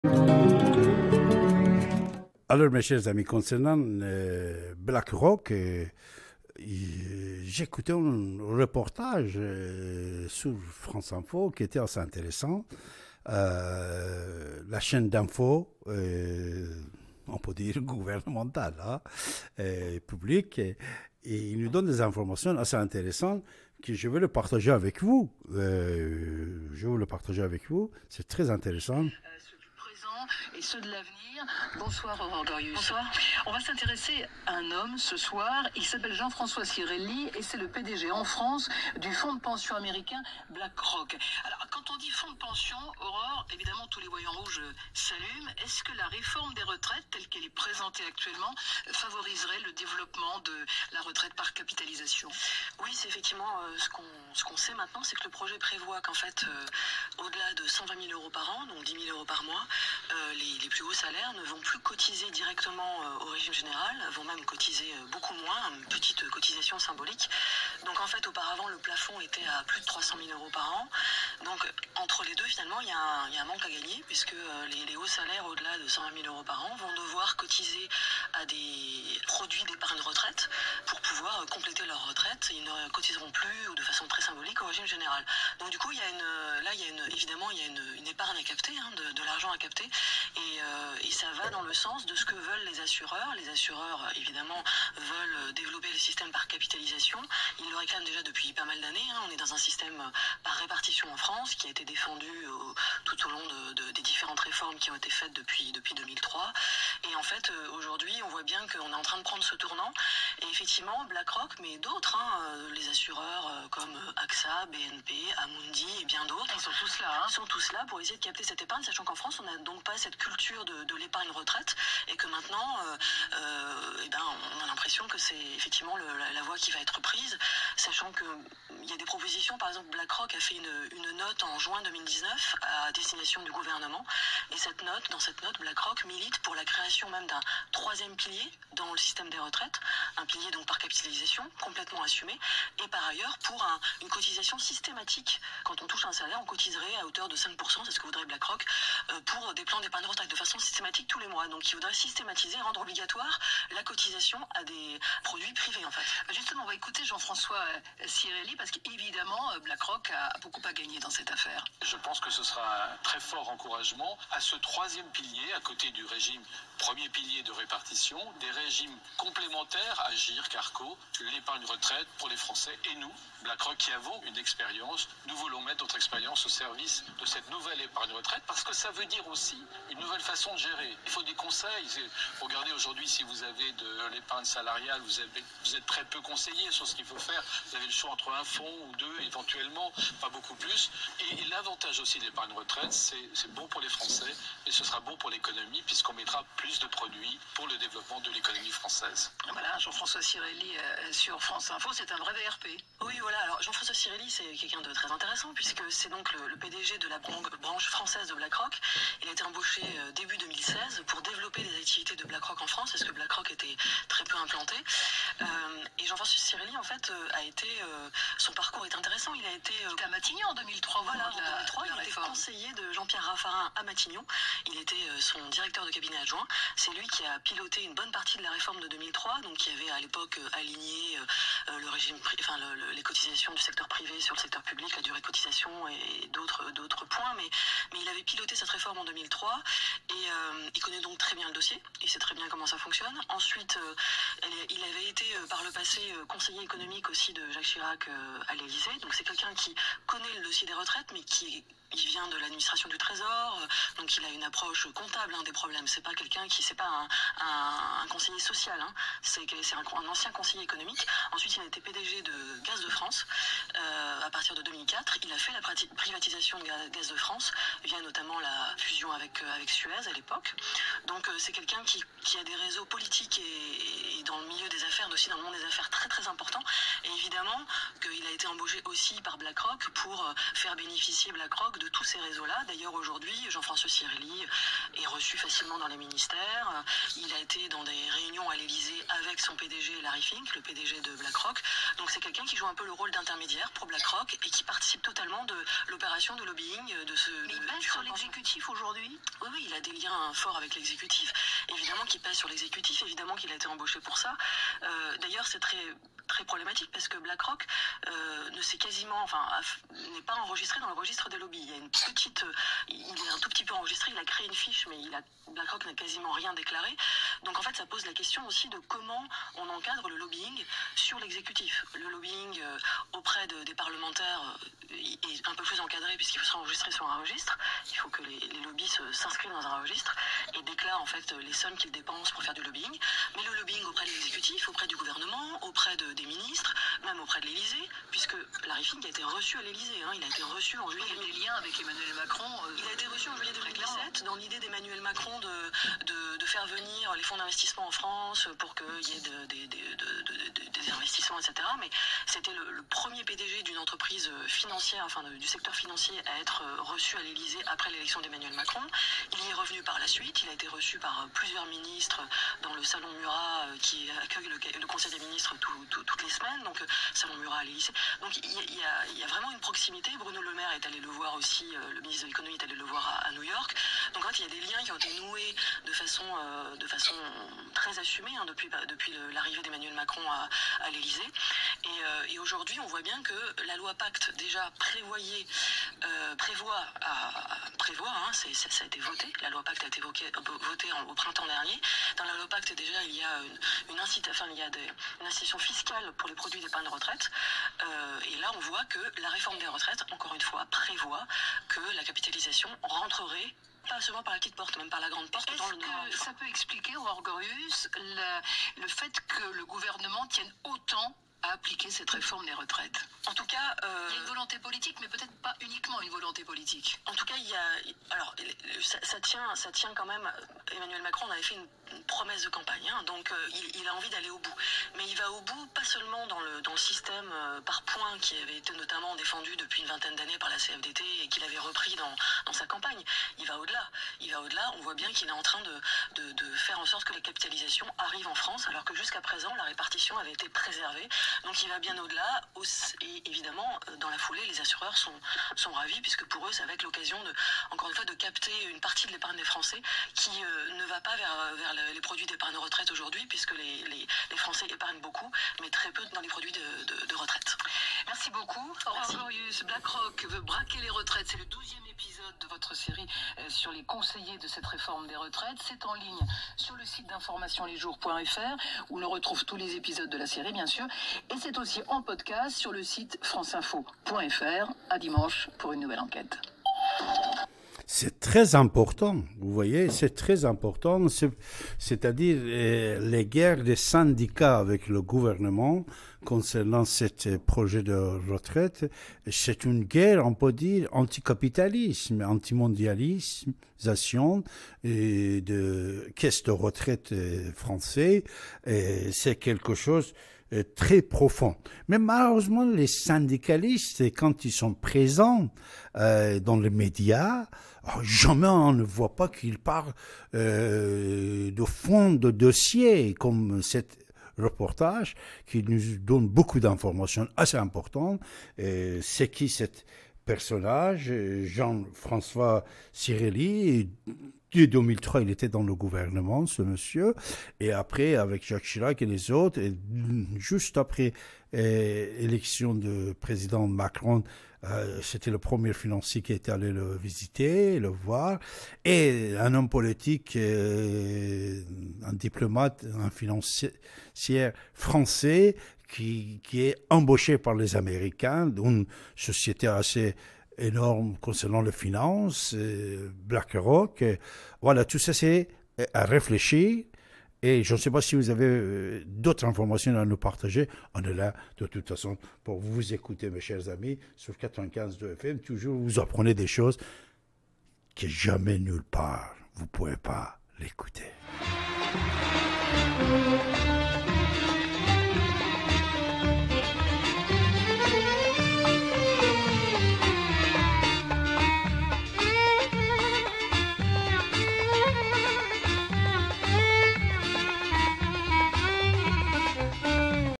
Alors, mes chers amis, concernant BlackRock, j'ai écouté un reportage sur France Info qui était assez intéressant. La chaîne d'info, on peut dire gouvernementale, hein, publique, et il nous donne des informations assez intéressantes que je vais le partager avec vous. Je vais le partager avec vous. C'est très intéressant. Ceux du présent et ceux de l'avenir. Bonsoir Aurore Gorius. Bonsoir. On va s'intéresser à un homme ce soir. Il s'appelle Jean-François Cirelli et c'est le PDG en France du fonds de pension américain BlackRock. Alors quand on dit fonds de pension, Aurore, évidemment tous les voyants rouges s'allument. Est-ce que la réforme des retraites telle qu'elle est présentée actuellement favoriserait le développement de la retraite par capitalisation? Oui, c'est effectivement ce qu'on sait maintenant, c'est que le projet prévoit qu'en fait, au-delà de 120 000 euros par an, donc 10 000 euros par mois, les plus hauts salaires ne vont plus cotiser directement au régime général, vont même cotiser beaucoup moins, une petite cotisation symbolique. Donc en fait, auparavant, le plafond était à plus de 300 000 euros par an. Donc entre les deux, finalement, il y a un manque à gagner, puisque les hauts salaires au-delà de 120 000 euros par an vont devoir cotiser à des produits d'épargne retraite pour pouvoir compléter leur retraite. Ils ne cotiseront plus ou de façon très symbolique au régime général. Donc du coup, évidemment, il y a une épargne à capter, hein, de l'argent à capter, et ça va dans le sens de ce que veulent les assureurs. Les assureurs, évidemment, veulent développer le système par capitalisation. Ils le réclament déjà depuis pas mal d'années, hein. On est dans un système par répartition en France qui a été défendu tout au long des différentes réformes qui ont été faites depuis 2003. Et en fait, aujourd'hui, on voit bien qu'on est en train de prendre ce tournant. Et effectivement, BlackRock, mais d'autres, hein, les assureurs comme AXA, BNP, Amundi et bien d'autres. Ils sont tous là. Hein. Ils sont tous là pour essayer de capter cette épargne, sachant qu'en France, on n'a donc pas cette culture de l'épargne retraite et que maintenant, on a l'impression que c'est effectivement la voie qui va être prise, sachant qu'il y a des propositions. Par exemple, BlackRock a fait une note en juin 2019 à destination du gouvernement. Et dans cette note, BlackRock milite pour la création même d'un troisième pilier dans le système des retraites, un pilier donc par capitalisation, complètement assumé, et par ailleurs pour une cotisation systématique. Quand on touche un salaire, on cotiserait à hauteur de 5%, c'est ce que voudrait BlackRock, pour des plans d'épargne retraite de façon systématique tous les mois. Donc il voudrait systématiser, rendre obligatoire la cotisation à des produits privés en fait. Justement, on va écouter Jean-François Cirelli parce qu'évidemment, BlackRock a beaucoup à gagner dans cette affaire. Je pense que ce sera un très fort encouragement à ce troisième pilier, à côté du régime premier pilier de répartition, des régimes complémentaires, Agir, Carco, l'épargne retraite pour les Français et nous, BlackRock, qui avons une expérience. Nous voulons mettre notre expérience au service de cette nouvelle épargne retraite parce que ça veut dire aussi une nouvelle façon de gérer. Il faut des conseils. Regardez aujourd'hui, si vous avez de l'épargne salariale, vous êtes très peu conseillé sur ce qu'il faut faire. Vous avez le choix entre un fonds ou deux, éventuellement, pas beaucoup plus. Et l'avantage aussi de l'épargne retraite, c'est bon pour les Français et ce sera bon pour l'économie puisqu'on mettra plus de produits pour le développement de l'économie française. Voilà, Jean-François Cirelli sur France Info, c'est un vrai VRP. Oui, voilà, alors Jean-François Cirelli, c'est quelqu'un de très intéressant puisque c'est donc le PDG de la branche française de BlackRock. Il a été embauché début 2016 pour développer les activités de BlackRock en France parce que BlackRock était très peu implanté. Et Jean-François Cirelli, en fait, son parcours est intéressant. Il a été à Matignon en 2003. Voilà, en 2003, il était conseiller de Jean-Pierre Raffarin à Matignon. Il était son directeur de cabinet adjoint. C'est lui qui a piloté une bonne partie de la réforme de 2003, donc qui avait à l'époque aligné le régime, les cotisations du secteur privé sur le secteur public, la durée de cotisation et d'autres points. Mais il avait piloté cette réforme en 2003 et il connaît donc très bien le dossier. Il sait très bien comment ça fonctionne. Ensuite, il avait été par le passé conseiller économique aussi de Jacques Chirac à l'Élysée. Donc c'est quelqu'un qui connaît le dossier des retraites, mais il vient de l'administration du Trésor, donc il a une approche comptable des problèmes. C'est pas quelqu'un c'est pas un conseiller social, hein. C'est un ancien conseiller économique. Ensuite, il a été PDG de Gaz de France à partir de 2004. Il a fait la privatisation de Gaz de France via notamment la fusion avec Suez à l'époque. Donc c'est quelqu'un qui a des réseaux politiques et dans le milieu des affaires, mais aussi dans le monde des affaires très très importants. Et évidemment qu'il a été embauché aussi par BlackRock pour faire bénéficier BlackRock de tous ces réseaux-là. D'ailleurs, aujourd'hui, Jean-François Cirelli est reçu facilement dans les ministères. Il a été dans des réunions à l'Élysée avec son PDG, Larry Fink, le PDG de BlackRock. Donc c'est quelqu'un qui joue un peu le rôle d'intermédiaire pour BlackRock et qui participe totalement de l'opération de lobbying de ce... Mais il pèse sur l'exécutif aujourd'hui. Oui, il a des liens forts avec l'exécutif. Évidemment qu'il pèse sur l'exécutif, évidemment qu'il a été embauché pour ça. D'ailleurs, c'est très problématique parce que BlackRock n'est pas enregistré dans le registre des lobbies. Il est un tout petit peu enregistré, il a créé une fiche, mais BlackRock n'a quasiment rien déclaré. Donc en fait, ça pose la question aussi de comment on encadre le lobbying sur l'exécutif. Le lobbying auprès des parlementaires est un peu plus encadré puisqu'il faut se enregistrer sur un registre. Il faut que les lobbies s'inscrivent dans un registre et déclarent en fait les sommes qu'ils dépensent pour faire du lobbying. Mais le lobbying auprès de l'exécutif, auprès du gouvernement, auprès des ministres, même auprès de l'Élysée, puisque Larry Fink a été reçu à l'Élysée. Il a été reçu en juillet. Il y a des liens avec Emmanuel Macron. Il a été reçu en juillet 2017 dans l'idée d'Emmanuel Macron de faire venir les fonds d'investissement en France pour qu'il y ait des investissements, etc. Mais c'était le premier PDG d'une entreprise financière, du secteur financier à être reçu à l'Élysée après l'élection d'Emmanuel Macron. Il y est revenu par la suite. Il a été reçu par plusieurs ministres dans le salon Murat qui accueille le Conseil des ministres toutes les semaines. Donc salon Murat à l'Élysée. Donc il y a vraiment une proximité. Bruno Le Maire est allé le voir aussi. Le ministre de l'économie est allé le voir à New York. Donc en fait, il y a des liens qui ont été noués de façon très assumée depuis l'arrivée d'Emmanuel Macron à l'Élysée. Et aujourd'hui, on voit bien que la loi Pacte déjà ça a été voté. La loi Pacte a été votée au printemps dernier. Dans la loi Pacte, déjà, il y a une incitation fiscale pour les produits d'épargne retraite. Et là, on voit que la réforme des retraites, encore une fois, prévoit que la capitalisation rentrerait pas seulement par la petite porte, même par la grande porte. Est-ce que ça peut expliquer, Aurore Gorius, le fait que le gouvernement tienne autant à appliquer cette réforme des retraites? En tout cas, il y a une volonté politique, mais peut-être pas uniquement une volonté politique. En tout cas, ça tient quand même. Emmanuel Macron en avait fait une promesse de campagne, donc il a envie d'aller au bout. Mais il va au bout pas seulement dans le système par points qui avait été notamment défendu depuis une vingtaine d'années par la CFDT et qu'il avait repris dans sa campagne. Il va au-delà. On voit bien qu'il est en train de faire en sorte que la capitalisation arrive en France, alors que jusqu'à présent, la répartition avait été préservée. Donc il va bien au-delà. Et évidemment, dans la foulée, les assureurs sont ravis, puisque pour eux, ça va être l'occasion encore une fois, de capter une partie de l'épargne des Français qui ne va pas vers les produits d'épargne retraite aujourd'hui, puisque les Français épargnent beaucoup, mais très peu dans les produits de retraite. Merci beaucoup. Aurore Gorius, BlackRock veut braquer les retraites. C'est le 12e épisode de votre série sur les conseillers de cette réforme des retraites. C'est en ligne sur le site d'informationlesjours.fr où l'on retrouve tous les épisodes de la série, bien sûr. Et c'est aussi en podcast sur le site franceinfo.fr. À dimanche pour une nouvelle enquête. C'est très important, vous voyez, c'est très important, c'est-à-dire les guerres des syndicats avec le gouvernement concernant ce projet de retraite, c'est une guerre, on peut dire, anticapitalisme, antimondialisation de caisse de retraite français, c'est quelque chose très profond. Mais malheureusement, les syndicalistes, quand ils sont présents dans les médias, jamais on ne voit pas qu'ils parlent de fond de dossier comme cet reportage qui nous donne beaucoup d'informations assez importantes. C'est qui cet personnage? Jean-François Cirelli. En 2003, il était dans le gouvernement, ce monsieur. Et après, avec Jacques Chirac et les autres, et juste après l'élection du président Macron, c'était le premier financier qui était allé le visiter, le voir. Et un homme politique, un diplomate, un financier français qui est embauché par les Américains, d'une société assez énorme concernant les finances, BlackRock. Voilà, tout ça, c'est à réfléchir. Et je ne sais pas si vous avez d'autres informations à nous partager. On est là, de toute façon, pour vous écouter, mes chers amis, sur 95.2 FM. Toujours, vous apprenez des choses que jamais nulle part, vous ne pouvez pas l'écouter.